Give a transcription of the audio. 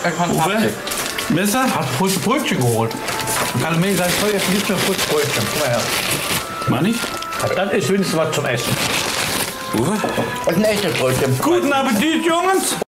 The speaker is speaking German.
Uwe, Messer? Hat frische Brötchen geholt. Und kann mir sagen, so, jetzt gibt mir frische Brötchen. Guck mal her. Mann ich? Das ist wenigstens was zum Essen. Uwe? Und ein echtes Brötchen. Guten Appetit, Jungs!